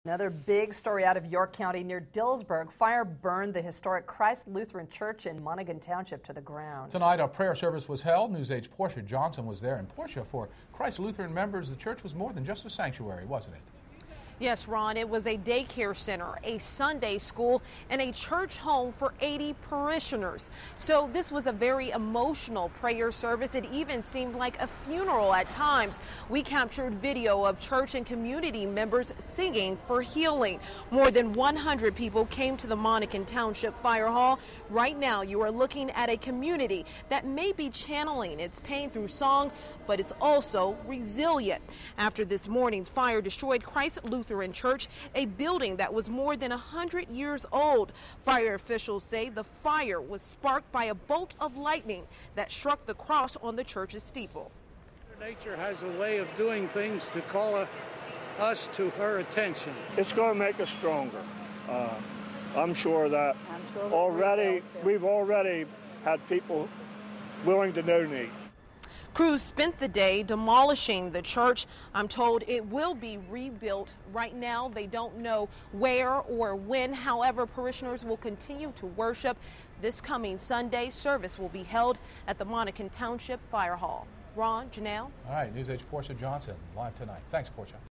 Another big story out of York County near Dillsburg. Fire burned the historic Christ Lutheran Church in Monaghan Township to the ground. Tonight, a prayer service was held. News 8's Portia Johnson was there. And Portia, for Christ Lutheran members, the church was more than just a sanctuary, wasn't it? Yes, Ron, it was a daycare center, a Sunday school, and a church home for 80 parishioners. So this was a very emotional prayer service. It even seemed like a funeral at times. We captured video of church and community members singing for healing. More than 100 people came to the Monaghan Township Fire Hall. Right now, you are looking at a community that may be channeling its pain through song, but it's also resilient. After this morning's fire destroyed Christ Lutheran Church, a building that was more than 100 years old. Fire officials say the fire was sparked by a bolt of lightning that struck the cross on the church's steeple. Nature has a way of doing things to call us to her attention. It's going to make us stronger. I'm sure that we've already had people willing to donate. Crews spent the day demolishing the church. I'm told it will be rebuilt. Right now, they don't know where or when. However, parishioners will continue to worship. This coming Sunday, service will be held at the Monaghan Township Fire Hall. Ron, Janelle. All right, News 8's Portia Johnson live tonight. Thanks, Portia.